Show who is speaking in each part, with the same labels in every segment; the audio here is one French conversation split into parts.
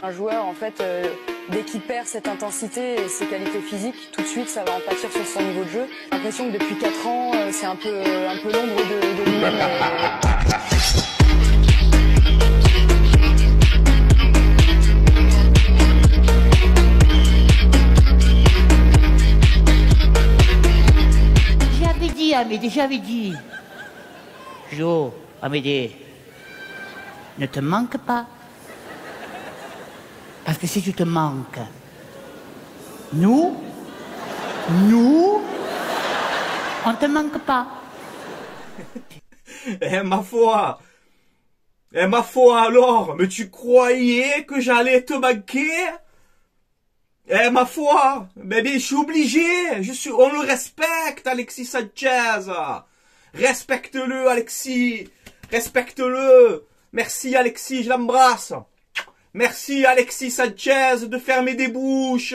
Speaker 1: Un joueur, en fait, dès qu'il perd cette intensité et ses qualités physiques, tout de suite, ça va en pâtir sur son niveau de jeu. J'ai l'impression que depuis 4 ans, c'est un peu l'ombre de lui-même.
Speaker 2: Amédée, j'avais dit. Jo, Amédée, ne te manque pas. Parce que si tu te manques, nous, on te manque pas.
Speaker 3: Ma foi alors, mais tu croyais que j'allais te manquer? Ma foi, mais je suis obligé, on le respecte, Alexis Sanchez. Respecte-le, Alexis. Respecte-le. Merci, Alexis, je l'embrasse. Merci, Alexis Sanchez, de fermer des bouches.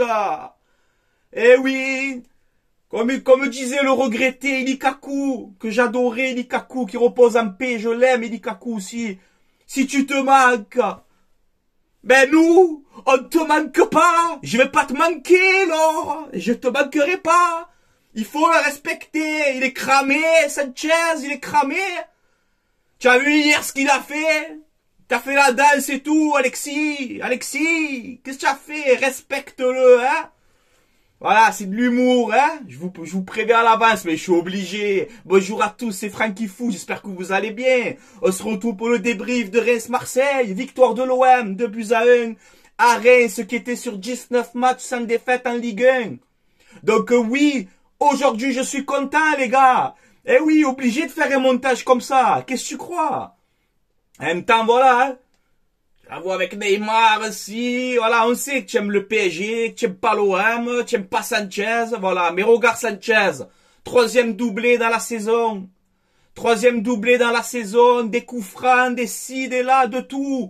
Speaker 3: Eh oui, comme disait le regretté Lukaku, que j'adorais Lukaku, qui repose en paix, je l'aime, Lukaku aussi. Si tu te manques, ben nous, on te manque pas. Je vais pas te manquer, Laure. Je te manquerai pas. Il faut le respecter. Il est cramé, Sanchez, il est cramé. Tu as vu hier ce qu'il a fait? T'as fait la danse et tout, Alexis. Alexis, qu'est-ce que tu as fait? Respecte-le, hein. Voilà, c'est de l'humour, hein. Je vous préviens à l'avance, mais je suis obligé. Bonjour à tous, c'est Francky Fou. J'espère que vous allez bien. On se retrouve pour le débrief de Reims-Marseille. Victoire de l'OM, 2-1. À Reims, qui était sur 19 matchs sans défaite en Ligue 1. Donc oui, aujourd'hui, je suis content, les gars. Eh oui, obligé de faire un montage comme ça. Qu'est-ce que tu crois? En même temps, voilà, hein. J'avoue avec Neymar aussi, voilà, on sait que tu aimes le PSG, que tu aimes pas l'OM, tu aimes pas Sanchez, voilà. Mais regarde Sanchez, troisième doublé dans la saison. Troisième doublé dans la saison, des coups francs, des ci, des là, de tout.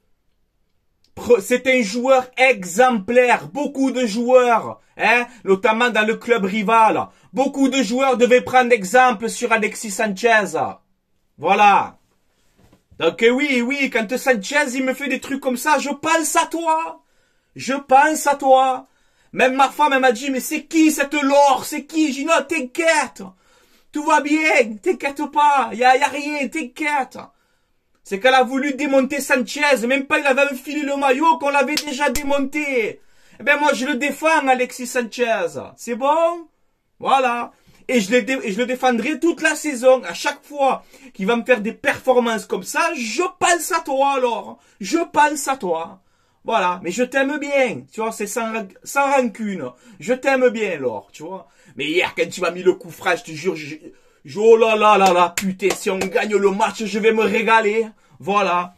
Speaker 3: C'est un joueur exemplaire. Beaucoup de joueurs, hein, notamment dans le club rival, beaucoup de joueurs devaient prendre exemple sur Alexis Sanchez. Voilà. Donc oui, quand Sanchez, il me fait des trucs comme ça, je pense à toi. Je pense à toi. Même ma femme, elle m'a dit, mais c'est qui cette Laure? C'est qui? J'ai dit, non, t'inquiète. Tout va bien, t'inquiète pas. Y a rien, t'inquiète. C'est qu'elle a voulu démonter Sanchez. Même pas il avait enfilé le maillot qu'on l'avait déjà démonté. Eh ben moi, je le défends, Alexis Sanchez. C'est bon? Voilà. Et je le défendrai toute la saison. À chaque fois qu'il va me faire des performances comme ça, je pense à toi alors. Je pense à toi. Voilà. Mais je t'aime bien. Tu vois, c'est sans rancune. Je t'aime bien, Laure. Tu vois. Mais hier, quand tu m'as mis le coup franc, je te jure, oh là là là là, putain, si on gagne le match, je vais me régaler. Voilà.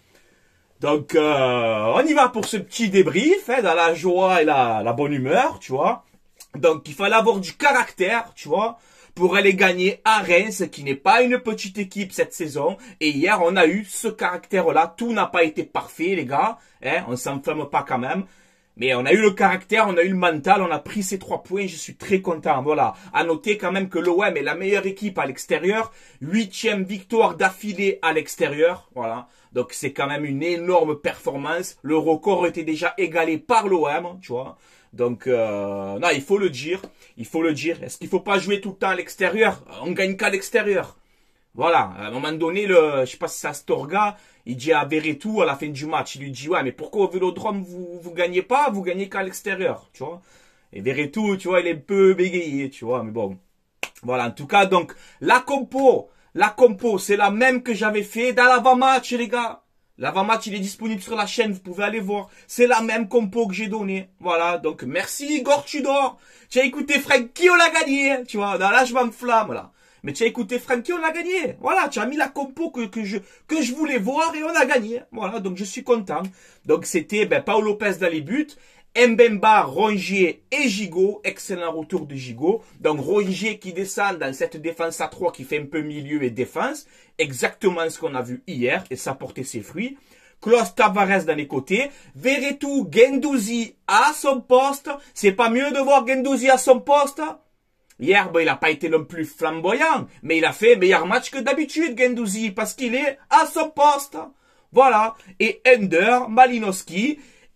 Speaker 3: Donc, on y va pour ce petit débrief, hein, dans la joie et la bonne humeur, tu vois. Donc, il fallait avoir du caractère, tu vois, pour aller gagner à Reims, qui n'est pas une petite équipe cette saison. Et hier, on a eu ce caractère-là. Tout n'a pas été parfait, les gars. Hein, on s'enflamme pas quand même. Mais on a eu le caractère, on a eu le mental, on a pris ces 3 points, je suis très content. Voilà. À noter quand même que l'OM est la meilleure équipe à l'extérieur. 8e victoire d'affilée à l'extérieur. Voilà. Donc c'est quand même une énorme performance. Le record était déjà égalé par l'OM, tu vois. Donc, non, il faut le dire. Il faut le dire. Est-ce qu'il faut pas jouer tout le temps à l'extérieur? On gagne qu'à l'extérieur. Voilà. À un moment donné, je sais pas si c'est Astorga, il dit à Verretou à la fin du match, il lui dit, ouais, mais pourquoi au Vélodrome vous gagnez pas? Vous gagnez qu'à l'extérieur, tu vois. Et Verretou, tu vois, il est un peu bégayé, tu vois, mais bon. Voilà. En tout cas, donc, la compo, c'est la même que j'avais fait dans l'avant-match, les gars. L'avant-match, il est disponible sur la chaîne, vous pouvez aller voir. C'est la même compo que j'ai donnée. Voilà, donc merci Igor Tudor. Tu as écouté Francky, on l'a gagné. Tu vois, là je m'enflamme là. Mais tu as écouté Francky, on l'a gagné. Voilà, tu as mis la compo que je voulais voir et on a gagné. Voilà, donc je suis content. Donc c'était Paul Lopez dans les buts. Mbemba, Rongier et Gigot. Excellent retour de Gigot. Donc Rongier qui descend dans cette défense à 3 qui fait un peu milieu et défense. Exactement ce qu'on a vu hier et ça portait ses fruits. Klaus Tavares dans les côtés. Verretou, Guendouzi à son poste. C'est pas mieux de voir Guendouzi à son poste? Hier, il n'a pas été non plus flamboyant. Mais il a fait meilleur match que d'habitude, Guendouzi. Parce qu'il est à son poste. Voilà. Et Ender, Malinowski.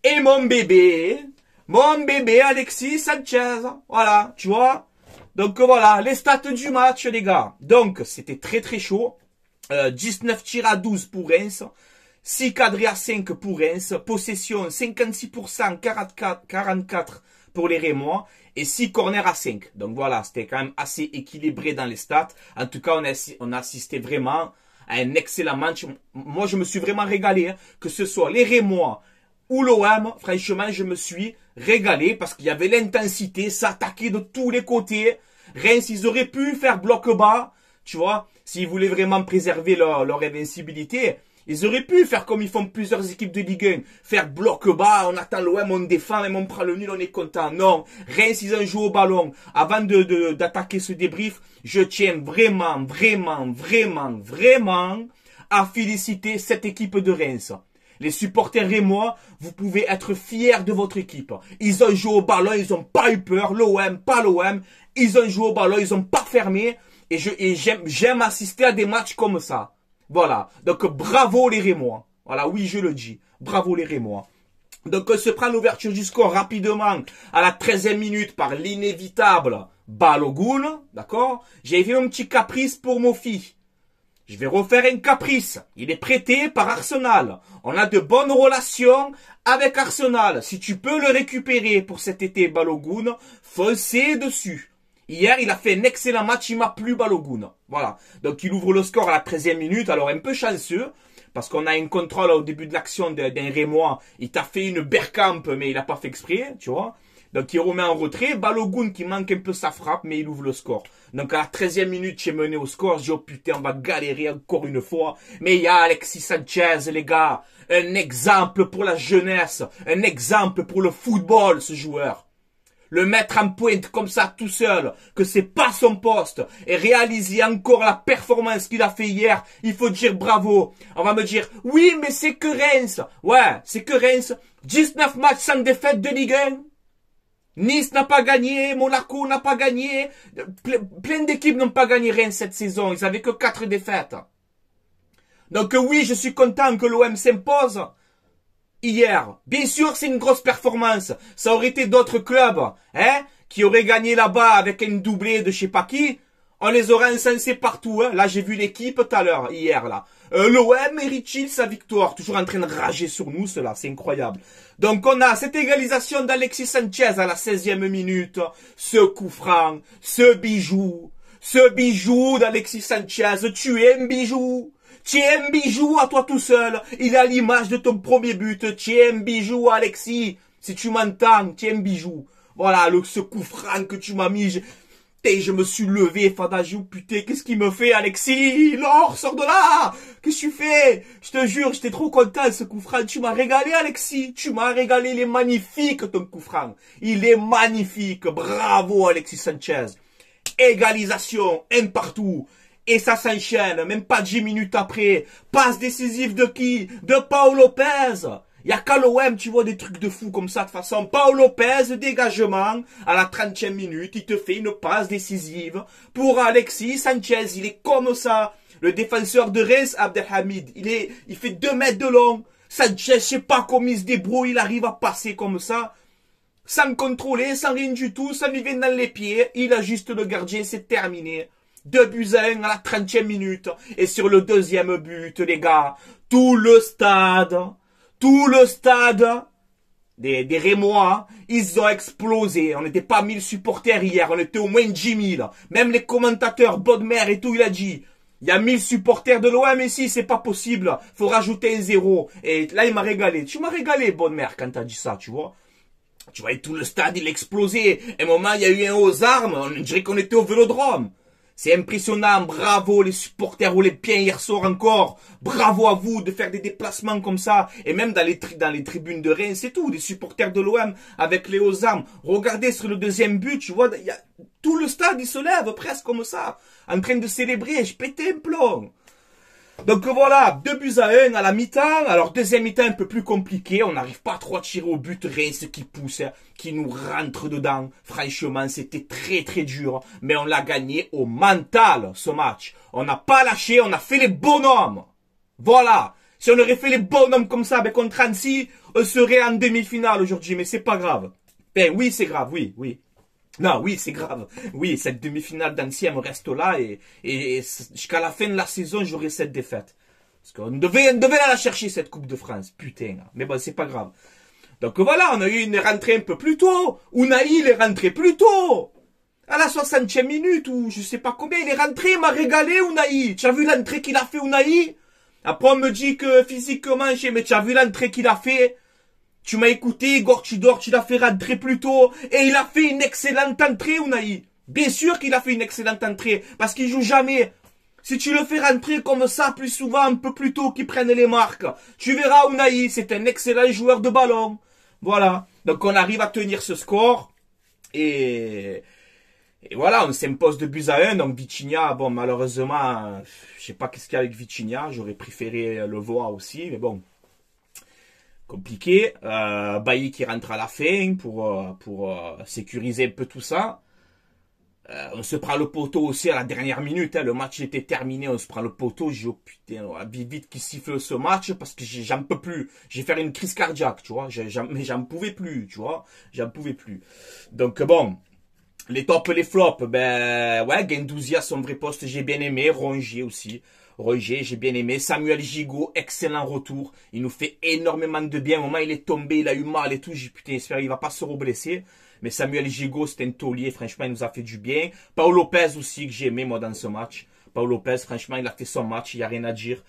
Speaker 3: et mon bébé Alexis Sanchez. Voilà, tu vois. Donc voilà, les stats du match, les gars. Donc, c'était très très chaud. 19 tirs à 12 pour Reims. 6 cadrés à 5 pour Reims. Possession 56%, 44 pour les Rémois. Et 6 corners à 5. Donc voilà, c'était quand même assez équilibré dans les stats. En tout cas, on a assisté vraiment à un excellent match. Moi, je me suis vraiment régalé. Hein. Que ce soit les Rémois ou l'OM, franchement, je me suis régalé parce qu'il y avait l'intensité, s'attaquer de tous les côtés. Reims, ils auraient pu faire bloc bas, tu vois, s'ils voulaient vraiment préserver leur invincibilité. Ils auraient pu faire comme ils font plusieurs équipes de Ligue 1, faire bloc bas, on attend l'OM, on défend, même on prend le nul, on est content. Non, Reims, ils ont joué au ballon. Avant d'attaquer ce débrief, je tiens vraiment à féliciter cette équipe de Reims. Les supporters rémois, vous pouvez être fiers de votre équipe. Ils ont joué au ballon, ils n'ont pas eu peur. L'OM, pas l'OM. Ils ont joué au ballon, ils n'ont pas fermé. Et j'aime assister à des matchs comme ça. Voilà. Donc, bravo les Rémois. Voilà, oui, je le dis. Bravo les Rémois. Donc, on se prend l'ouverture du score rapidement à la 13e minute par l'inévitable Balogun. D'accord? J'ai fait un petit caprice pour Mofi. Je vais refaire un caprice. Il est prêté par Arsenal. On a de bonnes relations avec Arsenal. Si tu peux le récupérer pour cet été, Balogun, foncez dessus. Hier, il a fait un excellent match. Il m'a plu, Balogun. Voilà. Donc, il ouvre le score à la 13e minute. Alors, un peu chanceux. Parce qu'on a un contrôle au début de l'action d'un Rémois. Il t'a fait une Bergkamp, mais il n'a pas fait exprès, tu vois. Donc, il remet en retrait. Balogun qui manque un peu sa frappe, mais il ouvre le score. Donc, à la 13e minute, j'ai mené au score. J'ai dit, oh putain, on va galérer encore une fois. Mais il y a Alexis Sanchez, les gars. Un exemple pour la jeunesse. Un exemple pour le football, ce joueur. Le mettre en pointe comme ça tout seul, que c'est pas son poste, et réaliser encore la performance qu'il a fait hier, il faut dire bravo. On va me dire, oui, mais c'est que Reims. Ouais, c'est que Reims. 19 matchs sans défaite de Ligue 1. Nice n'a pas gagné, Monaco n'a pas gagné, plein d'équipes n'ont pas gagné Reims cette saison, ils avaient que 4 défaites. Donc oui, je suis content que l'OM s'impose hier. Bien sûr, c'est une grosse performance. Ça aurait été d'autres clubs, hein, qui auraient gagné là-bas avec un doublé de je sais pas qui. On les aurait encensés partout, hein. Là, j'ai vu l'équipe tout à l'heure, hier, là. L'OM mérite-t-il sa victoire? Toujours en train de rager sur nous, cela, c'est incroyable. Donc, on a cette égalisation d'Alexis Sanchez à la 16e minute. Ce coup franc, ce bijou d'Alexis Sanchez. Tu es un bijou. Tu es un bijou à toi tout seul. Il a l'image de ton premier but. Tu es un bijou, Alexis. Si tu m'entends, tu es un bijou. Voilà, ce coup franc que tu m'as mis. Je me suis levé, Fadajou, putain, qu'est-ce qu'il me fait, Alexis? Laure, sors de là! Qu'est-ce que tu fais? Je te jure, j'étais trop content, ce coup franc. Tu m'as régalé, Alexis. Tu m'as régalé, il est magnifique, ton coup franc. Il est magnifique. Bravo, Alexis Sanchez. Égalisation, un partout. Et ça s'enchaîne, même pas 10 minutes après. Passe décisive de qui? De Paul Lopez. Il y a qu'à l'OM, tu vois des trucs de fou comme ça, de toute façon. Paul Lopez, dégagement, à la 30e minute, il te fait une passe décisive pour Alexis Sanchez. Il est comme ça. Le défenseur de Reims, Abdelhamid, il fait 2 mètres de long. Sanchez, je sais pas comment il se débrouille, il arrive à passer comme ça. Sans contrôler, sans rien du tout, ça lui vient dans les pieds. Il ajuste le gardien, c'est terminé. 2-1 à la 30e minute. Et sur le deuxième but, les gars, tout le stade des Rémois, ils ont explosé. On n'était pas 1000 supporters hier, on était au moins 10 000. Même les commentateurs, Bodmer et tout, il a dit, il y a 1000 supporters de l'OM ici, c'est pas possible. Faut rajouter un 0. Et là, il m'a régalé. Tu m'as régalé, Bodmer, quand t'as dit ça, tu vois. Tu vois, tout le stade, il explosait. À un moment, il y a eu un aux armes, on dirait qu'on était au Vélodrome. C'est impressionnant, bravo les supporters ou les pieds hier soir encore. Bravo à vous de faire des déplacements comme ça. Et même dans les tribunes de Reims, c'est tout. Des supporters de l'OM avec les hauts armes. Regardez sur le deuxième but, tu vois, tout le stade, il se lève presque comme ça. En train de célébrer, je pétais un plomb. Donc voilà, 2-1 à la mi-temps. Alors deuxième mi-temps un peu plus compliqué. On n'arrive pas trop à tirer au but. Reims qui pousse, qui nous rentre dedans. Franchement, c'était très très dur. Mais on l'a gagné au mental, ce match. On n'a pas lâché, on a fait les bonhommes. Voilà. Si on aurait fait les bonhommes comme ça, ben, contre Annecy, on serait en demi-finale aujourd'hui, mais c'est pas grave. Ben oui, c'est grave, oui, oui. Non, oui, c'est grave. Oui, cette demi-finale d'Annecy, elle me reste là et jusqu'à la fin de la saison, j'aurai cette défaite. Parce qu'on devait la chercher, cette Coupe de France. Putain. Mais bon, c'est pas grave. Donc voilà, on a eu une rentrée un peu plus tôt. Unai, il est rentré plus tôt. À la 60e minute, ou je sais pas combien, il est rentré, il m'a régalé, Unai. Tu as vu l'entrée qu'il a fait, Unai? Après, on me dit que physiquement, mais tu as vu l'entrée qu'il a fait? Tu m'as écouté, Igor Tudor, tu l'as fait rentrer plus tôt. Et il a fait une excellente entrée, Unai. Bien sûr qu'il a fait une excellente entrée. Parce qu'il joue jamais. Si tu le fais rentrer comme ça plus souvent, un peu plus tôt qu'il prenne les marques, tu verras, Unai, c'est un excellent joueur de ballon. Voilà. Donc on arrive à tenir ce score. Et voilà, on s'impose de buts à 1. Donc Vitinha, bon, malheureusement, je sais pas qu'est-ce qu'il y a avec Vitinha. J'aurais préféré le voir aussi, mais bon. Compliqué. Bailly qui rentre à la fin pour sécuriser un peu tout ça. On se prend le poteau aussi à la dernière minute. Hein. Le match était terminé, on se prend le poteau. J'ai dit, oh putain, vite qui siffle ce match parce que j'en peux plus. J'ai fait une crise cardiaque, tu vois. Mais j'en pouvais plus, tu vois. J'en pouvais plus. Donc bon, les tops, les flops. Ben ouais, Guendouzi à son vrai poste, j'ai bien aimé. Rongier aussi. Roger, j'ai bien aimé. Samuel Gigot, excellent retour. Il nous fait énormément de bien. Au moment il est tombé, il a eu mal et tout. J'ai putain, j'espère qu'il va pas se reblesser. Mais Samuel Gigot, c'était un taulier. Franchement, il nous a fait du bien. Paul Lopez aussi, que j'ai aimé, moi, dans ce match. Paul Lopez, franchement, il a fait son match. Il n'y a rien à dire.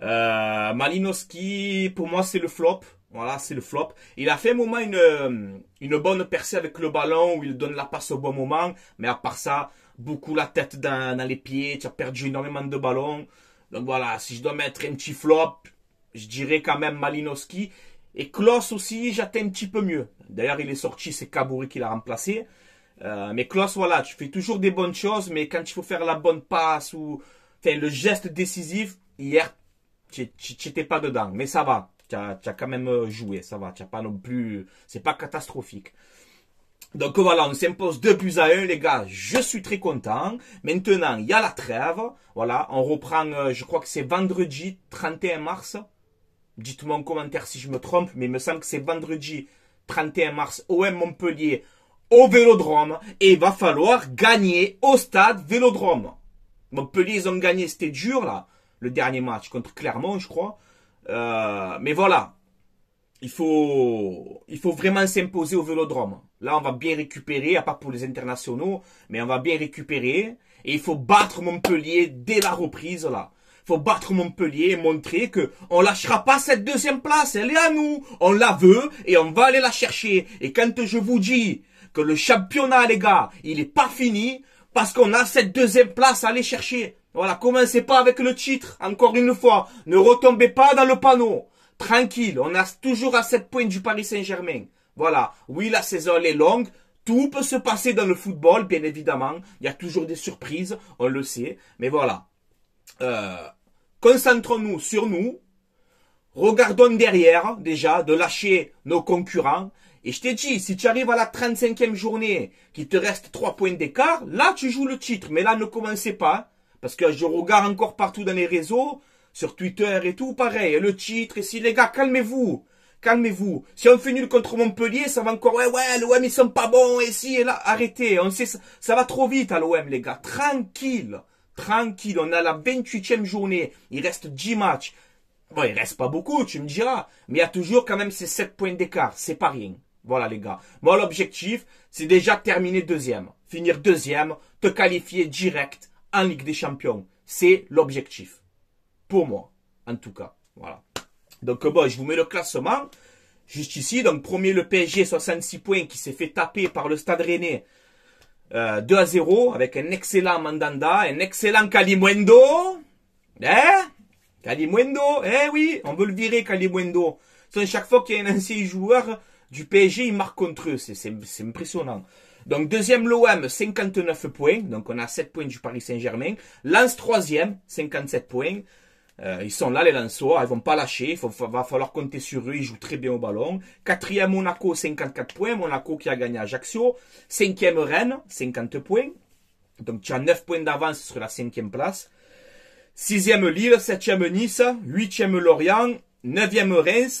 Speaker 3: Malinowski, pour moi, c'est le flop. Voilà, c'est le flop. Il a fait un moment une bonne percée avec le ballon où il donne la passe au bon moment. Mais à part ça, beaucoup la tête dans les pieds. Tu as perdu énormément de ballons. Donc voilà, si je dois mettre un petit flop, je dirais quand même Malinowski. Et Klose aussi, j'attends un petit peu mieux. D'ailleurs, il est sorti, c'est Kabouri qui l'a remplacé. Mais Klose, voilà, tu fais toujours des bonnes choses, mais quand il faut faire la bonne passe ou enfin, le geste décisif, hier, tu n'étais pas dedans. Mais ça va, tu as quand même joué, ça va. Tu n'as pas non plus, c'est pas catastrophique. Donc voilà, on s'impose 2-1, les gars. Je suis très content. Maintenant, il y a la trêve. Voilà, on reprend, je crois que c'est vendredi 31 mars. Dites-moi en commentaire si je me trompe, mais il me semble que c'est vendredi 31 mars, OM Montpellier, au Vélodrome. Et il va falloir gagner au stade Vélodrome. Montpellier, ils ont gagné, c'était dur là, le dernier match contre Clermont, je crois. Mais voilà. Il faut vraiment s'imposer au Vélodrome. Là, on va bien récupérer, à part pour les internationaux, mais on va bien récupérer. Et il faut battre Montpellier dès la reprise, là. Il faut battre Montpellier et montrer que on lâchera pas cette deuxième place. Elle est à nous. On la veut et on va aller la chercher. Et quand je vous dis que le championnat, les gars, il est pas fini, parce qu'on a cette deuxième place à aller chercher. Voilà, commencez pas avec le titre, encore une fois. Ne retombez pas dans le panneau. Tranquille, on a toujours à 7 points du Paris Saint-Germain. Voilà, oui, la saison elle est longue, tout peut se passer dans le football, bien évidemment. Il y a toujours des surprises, on le sait. Mais voilà, concentrons-nous sur nous. Regardons derrière, déjà, de lâcher nos concurrents. Et je t'ai dit, si tu arrives à la 35e journée, qu'il te reste 3 points d'écart, là tu joues le titre. Mais là, ne commencez pas, parce que je regarde encore partout dans les réseaux, sur Twitter et tout, pareil, le titre, et si les gars, calmez-vous, calmez-vous. Si on fait nul contre Montpellier, ça va encore, ouais, l'OM, ils sont pas bons, et si, et là, arrêtez, on sait, ça va trop vite à l'OM, les gars, tranquille, tranquille, on a la 28e journée, il reste 10 matchs. Bon, il reste pas beaucoup, tu me diras, mais il y a toujours quand même ces 7 points d'écart, c'est pas rien. Voilà, les gars. Moi, l'objectif, c'est déjà terminer deuxième. Finir deuxième, te qualifier direct en Ligue des Champions. C'est l'objectif. Pour moi, en tout cas. Voilà. Donc, bon, je vous mets le classement. Juste ici. Donc, premier, le PSG, 66 points, qui s'est fait taper par le Stade Rennais. 2-0, avec un excellent Mandanda, un excellent Kalimuendo. Hein? Kalimuendo. Eh oui, on veut le virer, Kalimuendo. Chaque fois qu'il y a un ancien joueur du PSG, il marque contre eux. C'est impressionnant. Donc, deuxième, l'OM, 59 points. Donc, on a 7 points du Paris Saint-Germain. Lens, troisième, 57 points. Ils sont là, les Lensois, ils vont pas lâcher, va falloir compter sur eux, ils jouent très bien au ballon. Quatrième, Monaco, 54 points, Monaco qui a gagné à Ajaccio. Cinquième, Rennes, 50 points. Donc tu as 9 points d'avance sur la 5e place. 6e Lille, 7e Nice, 8e Lorient, 9e Reims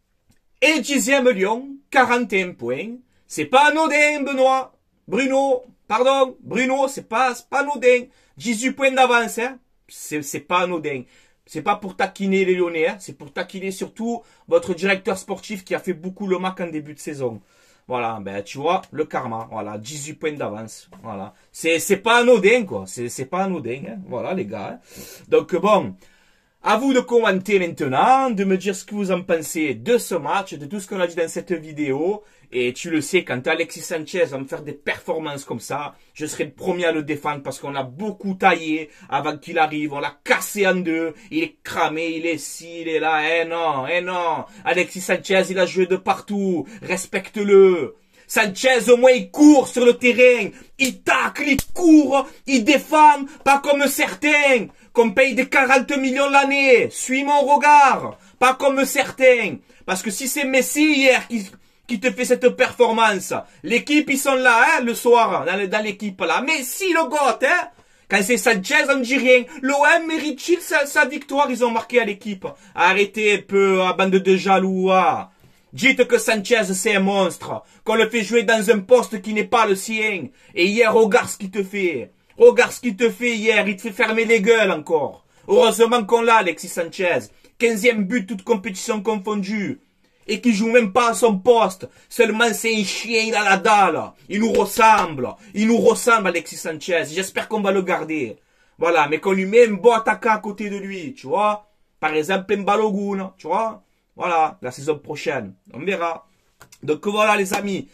Speaker 3: et 10e Lyon, 41 points. C'est pas anodin, Benoît. Bruno, pardon, Bruno, c'est pas anodin. 18 points d'avance, hein. C'est pas anodin. C'est pas pour taquiner les Lyonnais, hein. C'est pour taquiner surtout votre directeur sportif qui a fait beaucoup le mac en début de saison. Voilà, ben tu vois, le karma, voilà, 18 points d'avance, voilà. C'est pas anodin, quoi, c'est pas anodin, hein. Voilà les gars. Hein. Donc bon, à vous de commenter maintenant, de me dire ce que vous en pensez de ce match, de tout ce qu'on a dit dans cette vidéo. Et tu le sais, quand Alexis Sanchez va me faire des performances comme ça, je serai le premier à le défendre parce qu'on l'a beaucoup taillé avant qu'il arrive. On l'a cassé en deux. Il est cramé, il est ci, il est là. Eh non. Alexis Sanchez, il a joué de partout. Respecte-le. Sanchez, au moins, il court sur le terrain. Il tacle, il court, il défend. Pas comme certains, qu'on paye des 40 millions l'année. Suis mon regard. Pas comme certains. Parce que si c'est Messi hier qui te fait cette performance. L'équipe, ils sont là, hein, le soir, dans l'équipe, là. Mais si, le goth, hein. Quand c'est Sanchez, on ne dit rien. L'OM mérite-t-il sa victoire? Ils ont marqué à l'équipe. Arrêtez un peu, à bande de jaloux, hein. Dites que Sanchez, c'est un monstre. Qu'on le fait jouer dans un poste qui n'est pas le sien. Et hier, regarde ce qu'il te fait. Regarde ce qu'il te fait hier. Il te fait fermer les gueules encore. Heureusement qu'on l'a, Alexis Sanchez. 15e but, toute compétition confondue. Et qui joue même pas à son poste. Seulement c'est un chien, il a la dalle. Il nous ressemble. Il nous ressemble, Alexis Sanchez. J'espère qu'on va le garder. Voilà, mais qu'on lui met un bon attaquant à côté de lui, tu vois. Par exemple, un Balogun, tu vois. Voilà, la saison prochaine. On verra. Donc voilà les amis.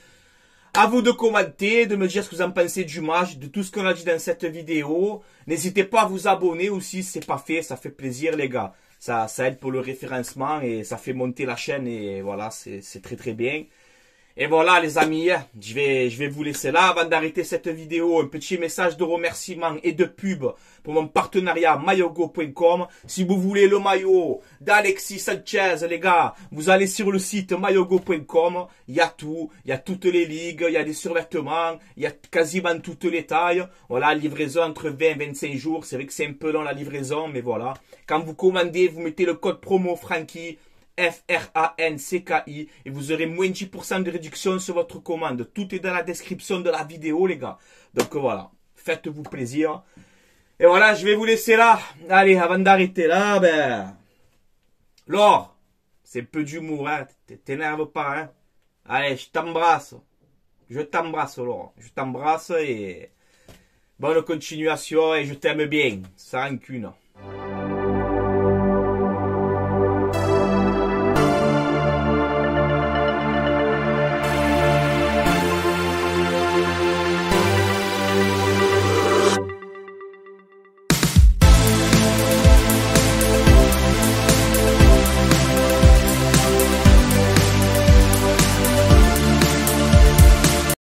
Speaker 3: À vous de commenter, de me dire ce que vous en pensez du match, de tout ce qu'on a dit dans cette vidéo. N'hésitez pas à vous abonner aussi si c'est pas fait, ça fait plaisir les gars. Ça aide pour le référencement et ça fait monter la chaîne et voilà, c'est très bien. Et voilà les amis, je vais vous laisser là avant d'arrêter cette vidéo. Un petit message de remerciement et de pub pour mon partenariat maillogo.com. Si vous voulez le maillot d'Alexis Sanchez, les gars, vous allez sur le site maillogo.com. Il y a tout, il y a toutes les ligues, il y a des survêtements, il y a quasiment toutes les tailles. Voilà, livraison entre 20 et 25 jours. C'est vrai que c'est un peu long la livraison, mais voilà. Quand vous commandez, vous mettez le code promo Franky. FRANCKI et vous aurez moins de 10% de réduction sur votre commande. Tout est dans la description de la vidéo les gars. Donc voilà, faites-vous plaisir. Et voilà, je vais vous laisser là. Allez, avant d'arrêter là, ben... Laure, c'est peu d'humour, hein. T'énerve pas, hein. Allez, je t'embrasse. Je t'embrasse, Laure. Je t'embrasse et... Bonne continuation et je t'aime bien. Sans rancune.